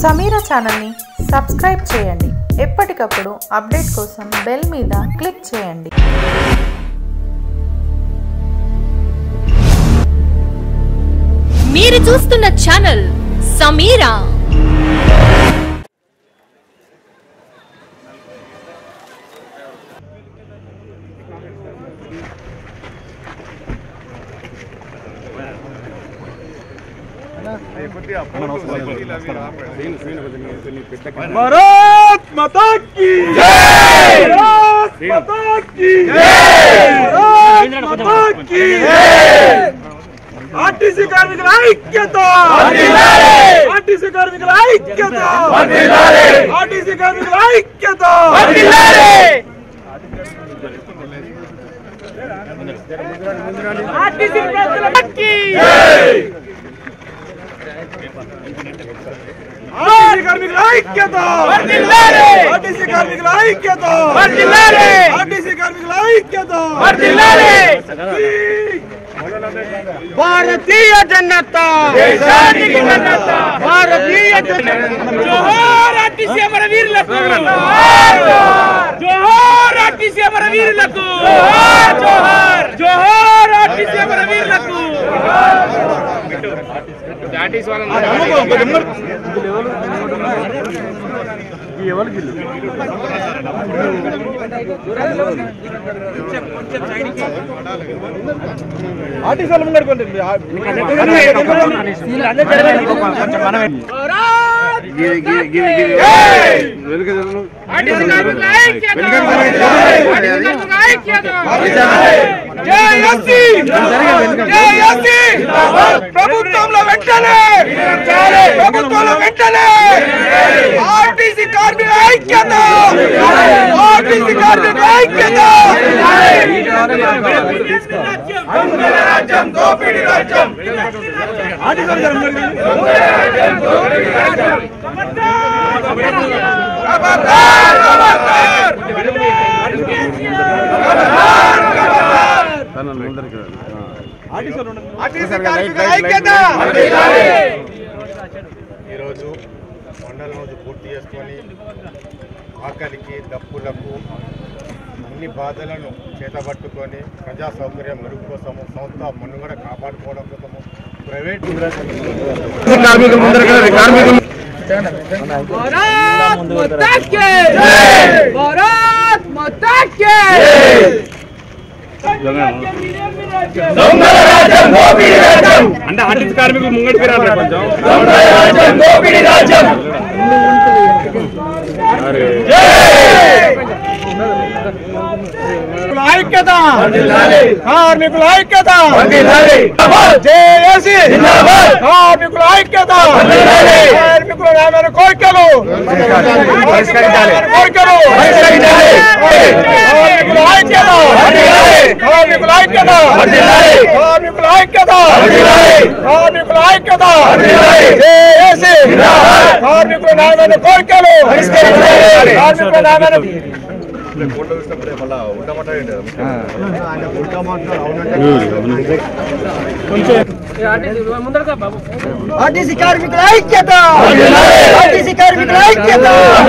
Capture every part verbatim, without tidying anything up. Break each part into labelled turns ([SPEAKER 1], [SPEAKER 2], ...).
[SPEAKER 1] సమీరా ఛానల్ని సబ్స్క్రైబ్ చేయండి. ఎప్పటికప్పుడు అప్డేట్ కోసం బెల్ మీద క్లిక్ చేయండి.
[SPEAKER 2] మీరు చూస్తున్న ఛానల్ సమీరా.
[SPEAKER 3] भारत माता की जय, भारत माता की जय, भारत माता की जय. आरटीसी కార్మికుల ఐక్యత, ఆర్టీసీ కార్మికుల ఐక్యత, ఆర్టీసీ కార్మికుల ఐక్యత. ఆర్టీసీ కార్మికుల ఐక్యత, ఆర్టీసీ కార్మికుల ఐక్యత, ఆర్టీసీ కార్మికుల ఐక్యత. భారతీయ జనతా దేశానికి జనత, భారతీయ జోహార్ ఆర్టీసీ అమరవీరులకు, జోహార్ ఆర్టీసీ అమరవీరులకు, జోహార్ జోహార్ ఆర్టీసీ అమరవీరులకు. ఆర్టీసీ వాళ్ళు ముంగడుకోండి. ప్రభుత్వంలో వెంటనే ప్రభుత్వంలో వెంటనే ఆర్టీసీ కార్మిక ఐక్యత, ఆర్టీసీ కార్మిక ఐక్యత. రాజ్యం దోపిడీ రాజ్యం,
[SPEAKER 4] ఈరోజు మండలం రోజు పూర్తి చేసుకొని ఆకలికి దప్పులకు అన్ని బాధలను చేతబట్టుకొని ప్రజా సౌకర్యం మెరుగు కోసము సంస్థ మనుగడ కాపాడుకోవడం కోసము ప్రైవేట్
[SPEAKER 3] అంటే ఆర్టీసీ కార్మికులు ముంగడికి రాలి కొంచెం. ఐక్యత, కార్మికుల ఐక్యత, జేఏసీ కార్మికుల ఐక్యత, కార్మికుల నామైన కోరికలు కోరికలు కార్మికుల ఐక్యత, కార్మికుల ఐక్యత, కార్మికుల ఐక్యత, కార్మికుల ఐక్యత, జేఏసీ కార్మికుల నామైన కోరికలు కార్మికుల నామైన ఆర్టీసీ కార్మికుల ఐక్యత, ఆర్టీసీ కార్మికుల ఐక్యత,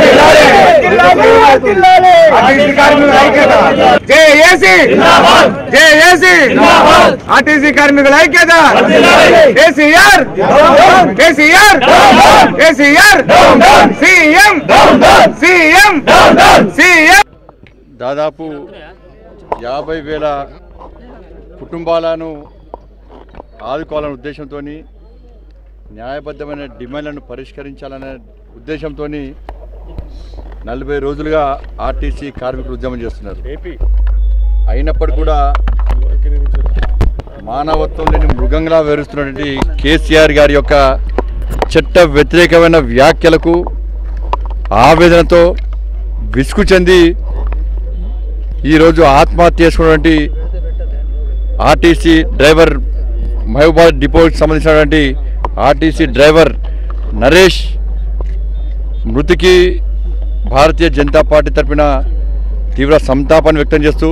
[SPEAKER 3] ఆర్టీసీ కార్మికుల ఐక్యత, జేఏసీ జేఏసీ ఆర్టీసీ కార్మికుల ఐక్యత. KCR KCR KCR CM CM CM.
[SPEAKER 5] దాదాపు యాభై వేల కుటుంబాలను ఆదుకోవాలనే ఉద్దేశంతో, న్యాయబద్ధమైన డిమాండ్లను పరిష్కరించాలనే ఉద్దేశంతో నలభై రోజులుగా ఆర్టీసీ కార్మికులు ఉద్యమం చేస్తున్నారు. అయినప్పటికీ కూడా మానవత్వం లేని మృగంగా వివరిస్తున్నటువంటి కేసీఆర్ గారి యొక్క చట్ట వ్యతిరేకమైన వ్యాఖ్యలకు ఆవేదనతో విసుగు చెంది ఈరోజు ఆత్మహత్య చేసుకున్నటువంటి ఆర్టీసీ డ్రైవర్ మహబూబాబాద్ డిపోకి సంబంధించినటువంటి ఆర్టీసీ డ్రైవర్ నరేష్ మృతికి భారతీయ జనతా పార్టీ తరఫున తీవ్ర సంతాపాన్ని వ్యక్తం చేస్తూ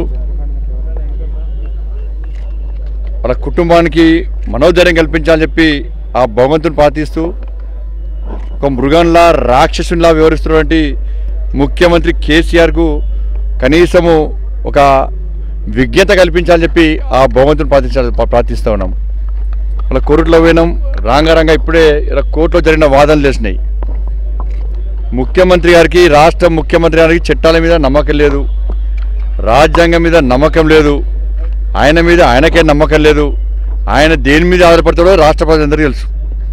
[SPEAKER 5] వాళ్ళ కుటుంబానికి మనోధైర్యం కల్పించాలని చెప్పి ఆ భగవంతుని ప్రార్థిస్తూ ఒక మృగంలా రాక్షసునిలా వ్యవహరిస్తున్నటువంటి ముఖ్యమంత్రి కేసీఆర్కు కనీసము ఒక విజ్ఞత కల్పించాలని చెప్పి ఆ భగవంతుని ప్రార్థించాలి ప్రార్థిస్తూ ఉన్నాం. అలా కోర్టులో పోయినాం, రాంగారంగా ఇప్పుడే ఇలా కోర్టులో జరిగిన వాదనలు చేసినాయి. ముఖ్యమంత్రి గారికి, రాష్ట్ర ముఖ్యమంత్రి గారికి చట్టాల మీద నమ్మకం లేదు, రాజ్యాంగం మీద నమ్మకం లేదు, ఆయన మీద ఆయనకే నమ్మకం లేదు. ఆయన దేని మీద ఆధారపడతాడో రాష్ట్ర ప్రజలందరికీ తెలుసు.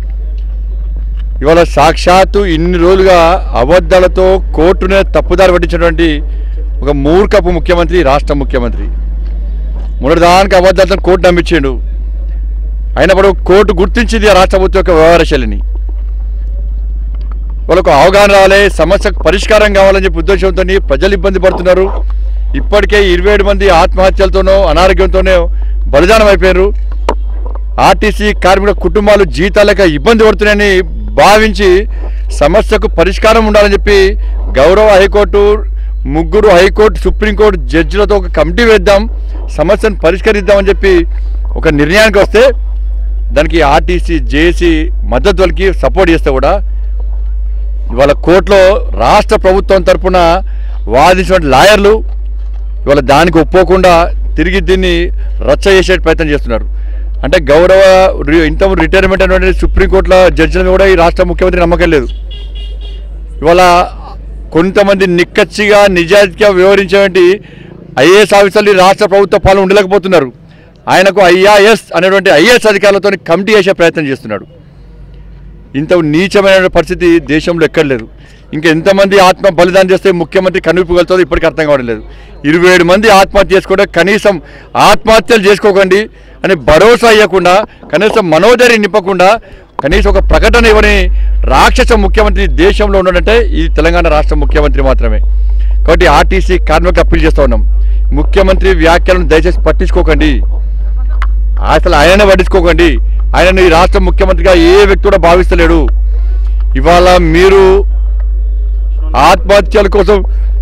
[SPEAKER 5] ఇవాళ సాక్షాత్తు ఇన్ని రోజులుగా అబద్ధాలతో కోర్టునే తప్పుదారి పట్టించినటువంటి ఒక మూర్ఖపు ముఖ్యమంత్రి రాష్ట్ర ముఖ్యమంత్రి. మొదటిదానికి అబద్ధాలతో కోర్టు నమ్మించాడు. అయినప్పుడు కోర్టు గుర్తించింది ఆ రాష్ట్ర ప్రభుత్వం యొక్క వ్యవహార శైలిని. వాళ్ళకు అవగాహన రావాలి, సమస్యకు పరిష్కారం కావాలని చెప్పి ఉద్దేశంతో ప్రజలు ఇబ్బంది పడుతున్నారు. ఇప్పటికే ఇరవై ఏడు మంది ఆత్మహత్యలతోనో అనారోగ్యంతోనో బలిదానం అయిపోయారు. ఆర్టీసీ కార్మికుల కుటుంబాలు జీతాలేక ఇబ్బంది పడుతున్నాయని భావించి సమస్యకు పరిష్కారం ఉండాలని చెప్పి గౌరవ హైకోర్టు, ముగ్గురు హైకోర్టు, సుప్రీంకోర్టు జడ్జిలతో ఒక కమిటీ వేద్దాం, సమస్యను పరిష్కరిద్దామని చెప్పి ఒక నిర్ణయానికి వస్తే దానికి ఆర్టీసీ జేఏసీ మద్దతు వాళ్ళకి సపోర్ట్ చేస్తే కూడా ఇవాళ కోర్టులో రాష్ట్ర ప్రభుత్వం తరఫున వాదించిన లాయర్లు ఇవాళ దానికి ఒప్పుకోకుండా తిరిగి దీన్ని రచ్చ చేసే ప్రయత్నం చేస్తున్నారు. అంటే గౌరవ ఇంతకుముందు రిటైర్మెంట్ అనేటువంటి సుప్రీంకోర్టులో జడ్జిలను కూడా ఈ రాష్ట్ర ముఖ్యమంత్రి నమ్మకం లేదు. ఇవాళ కొంతమంది నిక్కచ్చిగా నిజాయితీగా వ్యవహరించేటువంటి ఐఏఎస్ ఆఫీసర్లు రాష్ట్ర ప్రభుత్వ పాలన ఉండలేకపోతున్నారు. ఆయనకు ఐఆర్ఎస్ అనేటువంటి ఐఏఎస్ అధికారులతో కమిటీ చేసే ప్రయత్నం చేస్తున్నాడు. ఇంత నీచమైన పరిస్థితి దేశంలో ఎక్కడ లేదు. ఇంకా ఎంతమంది ఆత్మ బలిదానం చేస్తే ముఖ్యమంత్రి కనువిప్పుగలుగుతుందో ఇప్పటికీ అర్థం కావడం లేదు. ఇరవై ఏడు మంది ఆత్మహత్య చేసుకుంటే కనీసం ఆత్మహత్యలు చేసుకోకండి అని భరోసా ఇవ్వకుండా, కనీసం మనోధైర్యం నింపకుండా, కనీసం ఒక ప్రకటన ఇవ్వని రాక్షస ముఖ్యమంత్రి దేశంలో ఉన్నాడంటే ఇది తెలంగాణ రాష్ట్ర ముఖ్యమంత్రి మాత్రమే. కాబట్టి ఆర్టీసీ కార్మికులకు అప్పీల్ చేస్తూ ఉన్నాం, ముఖ్యమంత్రి వ్యాఖ్యలను దయచేసి పట్టించుకోకండి, అసలు ఆయననే పట్టించుకోకండి. ఆయనను ఈ రాష్ట్ర ముఖ్యమంత్రిగా ఏ వ్యక్తి కూడా భావిస్తలేడు. ఇవాళ మీరు ఆత్మహత్యల కోసం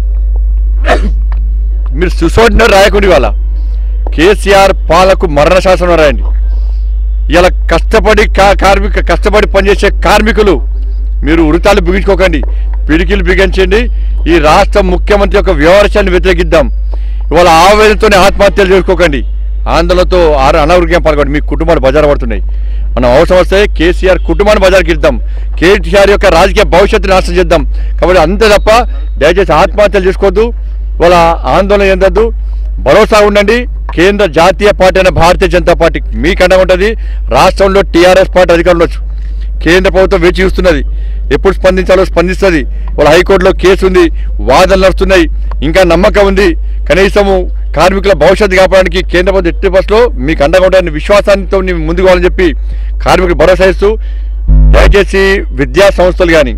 [SPEAKER 5] మీరు సుసైడ్ నోట్ రాయకుండా ఇవాళ కేసీఆర్ పాలకు మరణ శాసనం రాయండి. ఇలా కష్టపడి కార్మిక కష్టపడి పనిచేసే కార్మికులు మీరు ఉరితాలు బిగించుకోకండి, పిడికిలు బిగించండి. ఈ రాష్ట్ర ముఖ్యమంత్రి యొక్క వ్యవహారాన్ని వ్యతిరేకిద్దాం. ఇవాళ ఆవేదనతోనే ఆత్మహత్యలు చేసుకోకండి, ఆందోళనతో ఆరు అనారోగ్యం పాల్గొండి. మీ కుటుంబాలు బజారు పడుతున్నాయి. మనం అవసరం వస్తే కేసీఆర్ కుటుంబాన్ని బజారుకి ఇద్దాం, కేసీఆర్ యొక్క రాజకీయ భవిష్యత్తుని నాశనం చేద్దాం. కాబట్టి అంతే తప్ప దయచేసి ఆత్మహత్యలు చేసుకోవద్దు, ఇవాళ ఆందోళన చెందద్దు, భరోసా ఉండండి. కేంద్ర జాతీయ పార్టీ అయిన భారతీయ జనతా పార్టీ మీకన్నా ఉంటుంది. రాష్ట్రంలో టీఆర్ఎస్ పార్టీ అధికారంలో కేంద్ర ప్రభుత్వం వేచి చూస్తున్నది, ఎప్పుడు స్పందించాలో స్పందిస్తుంది. వాళ్ళ హైకోర్టులో కేసు ఉంది, వాదనలు నడుస్తున్నాయి, ఇంకా నమ్మకం ఉంది. కనీసము కార్మికుల భవిష్యత్తు కాపాడడానికి కేంద్ర ప్రభుత్వం ఎట్టి బస్సులో మీకు అండగా ఉండాలని విశ్వాసాంతో ముందుకు పోవాలని చెప్పి కార్మికులు భరోసా ఇస్తూ, దయచేసి విద్యా సంస్థలు కానీ,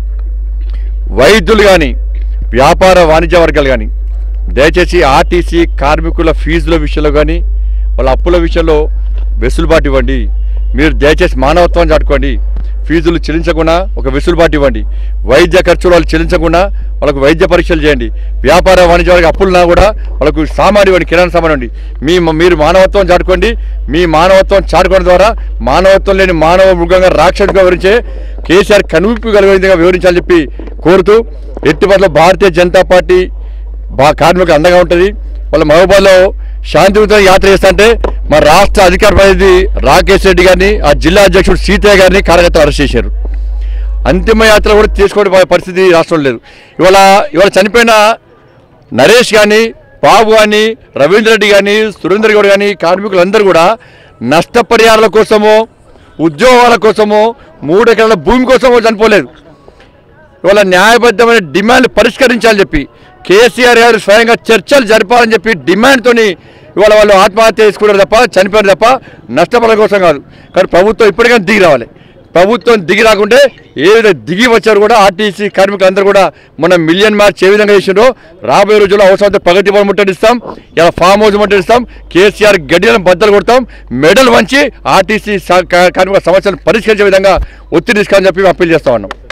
[SPEAKER 5] వైద్యులు కానీ, వ్యాపార వాణిజ్య వర్గాలు కానీ దయచేసి ఆర్టీసీ కార్మికుల ఫీజుల విషయంలో కానీ వాళ్ళ అప్పుల విషయంలో వెసులుబాటు ఇవ్వండి. మీరు దయచేసి మానవత్వం చాటుకోండి, ఫీజులు చెల్లించకుండా ఒక వెసులుబాటు ఇవ్వండి. వైద్య ఖర్చులు వాళ్ళు చెల్లించకుండా వాళ్ళకు వైద్య పరీక్షలు చేయండి. వ్యాపార వాణిజ్య వారికి అప్పులున్నా కూడా వాళ్ళకు సామాన్ ఇవ్వండి, కిరాణా సామాన్ ఇవ్వండి. మీ మీరు మానవత్వం చాటుకోండి. మీ మానవత్వం చాటుకోవడం ద్వారా మానవత్వం లేని మానవ మృగంగా రాక్షసుగా వివరించే కేసీఆర్ కనువిప్పు కలిగే విధంగా వివరించాలని చెప్పి కోరుతూ, ఎట్టిపట్ల భారతీయ జనతా పార్టీ బా కార్మికులకు అండగా ఉంటుంది. వాళ్ళ మహబూబాలో శాంతియుతంగా యాత్ర చేస్తుంటే మా రాష్ట్ర అధికార ప్రతినిధి రాకేష్ రెడ్డి గారిని, ఆ జిల్లా అధ్యక్షుడు సీతయ్య గారిని కార్యకర్తలు అరెస్ట్ చేశారు. అంతిమ యాత్ర కూడా తీసుకోవడం పరిస్థితి రాష్ట్రంలో లేదు. ఇవాళ ఇవాళ చనిపోయిన నరేష్ కానీ, బాబు కానీ, రవీంద్ర రెడ్డి కానీ, సురేందర్ గౌడ్ కానీ కార్మికులందరూ కూడా నష్టపరిహారాల కోసమో ఉద్యోగాల కోసమో మూడు ఎకరాల భూమి కోసమో చనిపోలేదు. ఇవాళ న్యాయబద్ధమైన డిమాండ్ పరిష్కరించాలని చెప్పి కేసీఆర్ గారు స్వయంగా చర్చలు జరపాలని చెప్పి డిమాండ్తోని ఇవాళ వాళ్ళు ఆత్మహత్య చేసుకున్నారు తప్ప, చనిపోయారు తప్ప నష్టపడడం కోసం కాదు. కానీ ప్రభుత్వం ఇప్పటికైనా దిగి రావాలి. ప్రభుత్వం దిగి రాకుంటే ఏ విధంగా దిగి వచ్చారు కూడా ఆర్టీసీ కార్మికులందరూ కూడా మన మిలియన్ మార్చ్ ఏ విధంగా చేసిండ్రో రాబోయే రోజుల్లో అవసరమైతే ప్రగతి భవన్ ముట్టడిస్తాం, ఇలా ఫామ్ హౌస్ ముట్టడిస్తాం, కేసీఆర్ గడ్డిలను బద్దలు కొడతాం, మెడల్ వంచి ఆర్టీసీ కార్మికుల సమస్యలను పరిష్కరించే విధంగా ఒత్తిడి తీసుకోవాలని చెప్పి అప్పీల్ చేస్తా ఉన్నాం.